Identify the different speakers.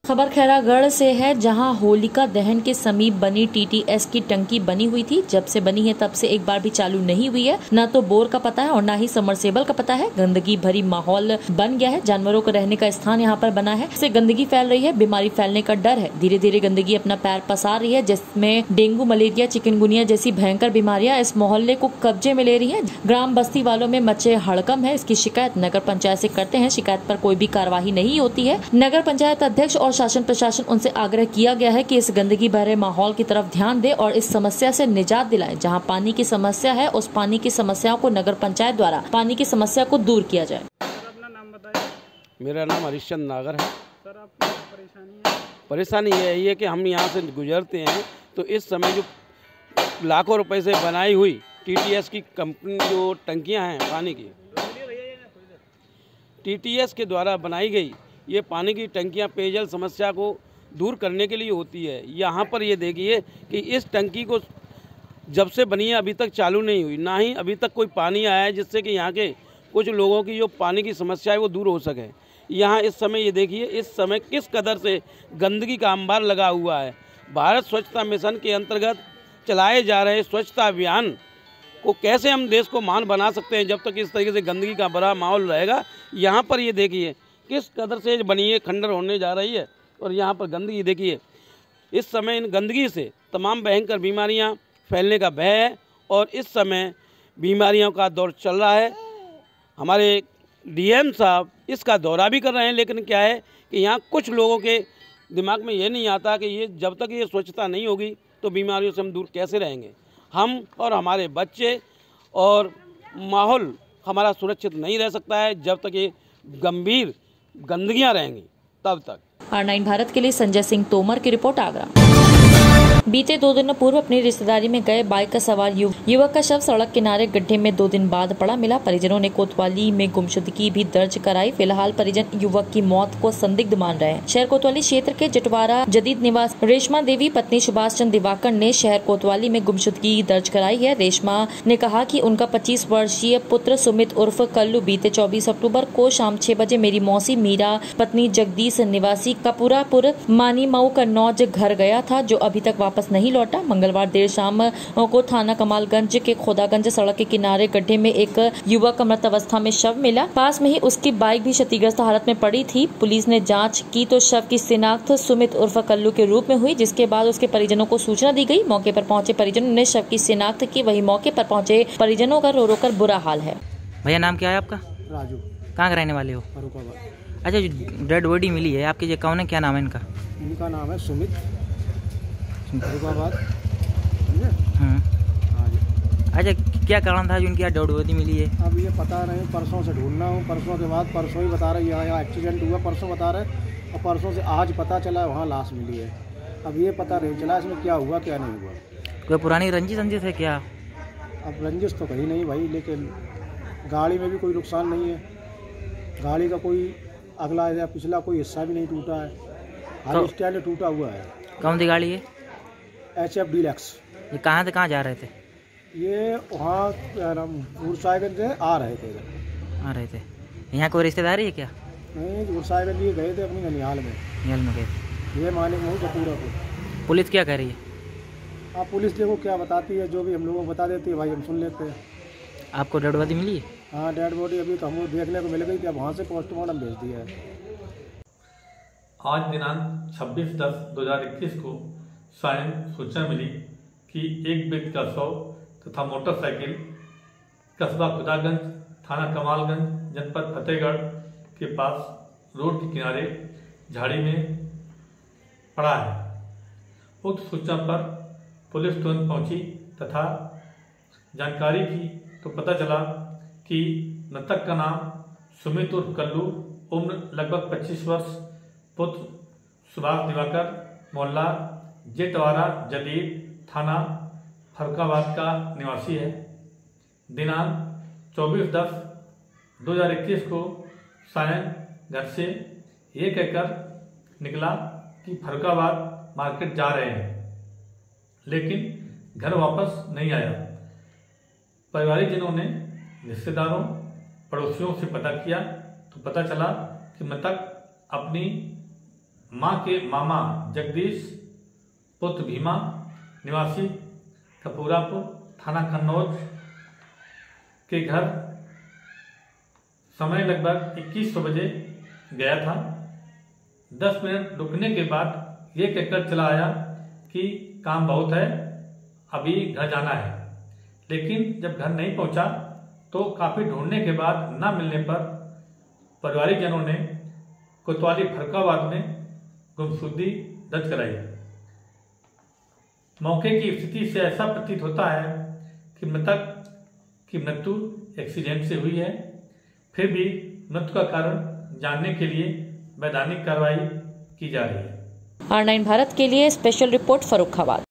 Speaker 1: खबर खैरागढ़ से है, जहां होलिका दहन के समीप बनी टीटीएस की टंकी बनी हुई थी। जब से बनी है तब से एक बार भी चालू नहीं हुई है। न तो बोर का पता है और न ही समरसेबल का पता है। गंदगी भरी माहौल बन गया है। जानवरों को रहने का स्थान यहाँ पर बना है। इससे गंदगी फैल रही है। बीमारी फैलने का डर है। धीरे धीरे गंदगी अपना पैर पसार रही है, जिसमें डेंगू, मलेरिया, चिकनगुनिया जैसी भयंकर बीमारियां इस मोहल्ले को कब्जे में ले रही है। ग्राम बस्ती वालों में मचे हड़कम है। इसकी शिकायत नगर पंचायत से करते हैं। शिकायत पर कोई भी कार्यवाही नहीं होती है। नगर पंचायत अध्यक्ष और शासन प्रशासन उनसे आग्रह किया गया है कि इस गंदगी भरे माहौल की तरफ ध्यान दे और इस समस्या से निजात दिलाए। जहां पानी की समस्या है, उस पानी की समस्याओं को नगर पंचायत द्वारा पानी की समस्या को दूर किया जाए।
Speaker 2: अपना नाम बताइए।
Speaker 3: मेरा नाम हरिश्चंद्र नागर है।
Speaker 2: सर, आपकी परेशानी है?
Speaker 3: परेशानी यही है कि हम यहाँ से गुजरते हैं तो इस समय जो लाखों रुपए से बनाई हुई टीटीएस की कंपनी जो टंकियाँ हैं पानी की, टीटीएस के द्वारा बनाई गई ये पानी की टंकियां पेयजल समस्या को दूर करने के लिए होती है। यहाँ पर ये देखिए कि इस टंकी को जब से बनी है अभी तक चालू नहीं हुई, ना ही अभी तक कोई पानी आया है जिससे कि यहाँ के कुछ लोगों की जो पानी की समस्या है वो दूर हो सके। यहाँ इस समय ये देखिए इस समय किस कदर से गंदगी का अंबार लगा हुआ है। भारत स्वच्छता मिशन के अंतर्गत चलाए जा रहे स्वच्छता अभियान को कैसे हम देश को मान बना सकते हैं जब तक इस तरीके से गंदगी का बड़ा माहौल रहेगा। यहाँ पर ये देखिए किस कदर से बनी है, खंडर होने जा रही है और यहाँ पर गंदगी देखिए। इस समय इन गंदगी से तमाम भयंकर बीमारियाँ फैलने का भय है और इस समय बीमारियों का दौर चल रहा है। हमारे डीएम साहब इसका दौरा भी कर रहे हैं, लेकिन क्या है कि यहाँ कुछ लोगों के दिमाग में ये नहीं आता कि ये जब तक ये स्वच्छता नहीं होगी तो बीमारियों से हम दूर कैसे रहेंगे। हम और हमारे बच्चे और माहौल हमारा सुरक्षित नहीं रह सकता है जब तक ये गंभीर गंदगियां रहेंगी तब तक।
Speaker 1: R9 भारत के लिए संजय सिंह तोमर की रिपोर्ट, आगरा। बीते 2 दिन पूर्व अपनी रिश्तेदारी में गए बाइक का सवार युवक का शव सड़क किनारे गड्ढे में 2 दिन बाद पड़ा मिला। परिजनों ने कोतवाली में गुमशुदगी भी दर्ज कराई। फिलहाल परिजन युवक की मौत को संदिग्ध मान रहे हैं। शहर कोतवाली क्षेत्र के जटवारा जदीद निवास रेशमा देवी पत्नी सुभाष चंद्र दिवाकर ने शहर कोतवाली में गुमशुदगी दर्ज कराई है। रेशमा ने कहा कि उनका 25 वर्षीय पुत्र सुमित उर्फ कल्लू बीते 24 अक्टूबर को शाम 6 बजे मेरी मौसी मीरा पत्नी जगदीश निवासी कपूरापुर मानीमऊ कन्नौज घर गया था, जो अभी तक वापस नहीं लौटा। मंगलवार देर शाम को थाना कमालगंज के खोदागंज सड़क के किनारे गड्ढे में एक युवक मृत अवस्था में शव मिला। पास में ही उसकी बाइक भी क्षतिग्रस्त हालत में पड़ी थी। पुलिस ने जांच की तो शव की शिनाख्त सुमित उर्फ कल्लू के रूप में हुई, जिसके बाद उसके परिजनों को सूचना दी गई। मौके पर पहुंचे परिजनों ने शव की शिनाख्त की। वही मौके पर पहुंचे परिजनों का रो रो कर बुरा हाल है।
Speaker 4: भैया, नाम क्या है आपका?
Speaker 2: राजू।
Speaker 4: कहाँ के रहने वाले हो?
Speaker 2: फरुखाबाद।
Speaker 4: अच्छा, जो डेड बॉडी मिली है आपकी, ये कौन है, क्या नाम है इनका?
Speaker 2: इनका नाम है सुमित, फरुखाबाद।
Speaker 4: अच्छा, क्या कारण था जो उनकी डेड बॉडी मिली है?
Speaker 2: अब ये पता नहीं, परसों से ढूंढना हूँ। परसों के बाद परसों ही बता रहे यहाँ एक्सीडेंट हुआ, परसों बता रहे और परसों से आज पता चला वहाँ लाश मिली है। अब ये पता नहीं चला इसमें क्या हुआ क्या नहीं हुआ।
Speaker 4: कोई पुरानी रंजिश है क्या?
Speaker 2: अब रंजिश तो कहीं नहीं भाई, लेकिन गाड़ी में भी कोई नुकसान नहीं है। गाड़ी का कोई अगला या पिछला कोई हिस्सा भी नहीं टूटा है, हर स्टैंड टूटा हुआ है।
Speaker 4: कौन सी गाड़ी है?
Speaker 2: HF deluxe.
Speaker 4: ये कहाँ से कहाँ जा रहे थे?
Speaker 2: ये वहाँ क्या नाम गुरसाहिबगंज से आ रहे थे।
Speaker 4: यहाँ कोई रिश्तेदारी है क्या?
Speaker 2: नहीं, गुरसाहिबगंज ये गए थे अपनी ननिहाल में।
Speaker 4: ननिहाल में गए थे।
Speaker 2: ये मानिक महू जपूरापुर।
Speaker 4: पुलिस क्या कह रही है?
Speaker 2: आप पुलिस देखो क्या बताती है, जो भी हम लोगों को बता देती है भाई हम सुन लेते हैं।
Speaker 4: आपको डेड बॉडी मिली है?
Speaker 2: हाँ, डेड बॉडी अभी तो हमको देखने को मिल गई थी, अब वहाँ से पोस्टमार्टम भेज दिया है।
Speaker 5: आज दिनांक 26/10/2021 को सायं सूचना मिली कि एक व्यक्ति का शव तथा मोटरसाइकिल कस्बा खुदागंज, थाना कमालगंज, जनपद फतेहगढ़ के पास रोड के किनारे झाड़ी में पड़ा है। उक्त सूचना पर पुलिस तुरंत पहुंची तथा जानकारी की तो पता चला कि मृतक का नाम सुमित उर्फ कल्लू, उम्र लगभग 25 वर्ष, पुत्र सुभाष दिवाकर, मोहल्ला जटवारा जदीद, थाना फरुखाबाद का निवासी है। दिनांक 24/10/2021 को सायं घर से ये कहकर निकला कि फरुखाबाद मार्केट जा रहे हैं, लेकिन घर वापस नहीं आया। परिवारिक जनों ने रिश्तेदारों, पड़ोसियों से पता किया तो पता चला कि मृतक अपनी मां के मामा जगदीश पुत्र भीमा निवासी कपूरापुर थाना कन्नौज के घर समय लगभग 2100 बजे गया था। 10 मिनट रुकने के बाद ये कहकर चला आया कि काम बहुत है, अभी घर जाना है। लेकिन जब घर नहीं पहुंचा तो काफ़ी ढूंढने के बाद न मिलने पर पारिवारिक जनों ने कोतवाली फर्रुखाबाद में गुमशुदगी दर्ज कराई। मौके की स्थिति से ऐसा प्रतीत होता है कि मृतक की मृत्यु एक्सीडेंट से हुई है। फिर भी मृत्यु का कारण जानने के लिए वैधानिक कार्रवाई की जा रही है।
Speaker 1: R9 भारत के लिए स्पेशल रिपोर्ट फर्रुखाबाद।